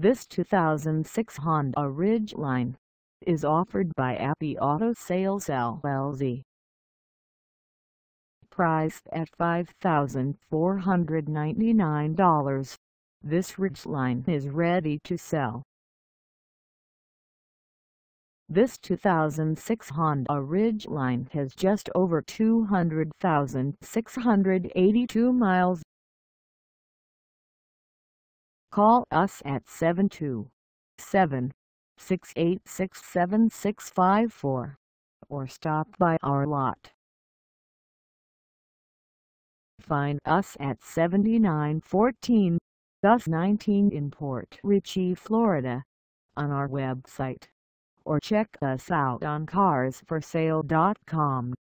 This 2006 Honda Ridgeline is offered by Abbey Auto Sales LLC. Priced at $5,499, this Ridgeline is ready to sell. This 2006 Honda Ridgeline has just over 200,682 miles. Call us at 727-686-7654 or stop by our lot. Find us at 7914 US 19 in Port Richey, Florida, on our website, or check us out on carsforsale.com.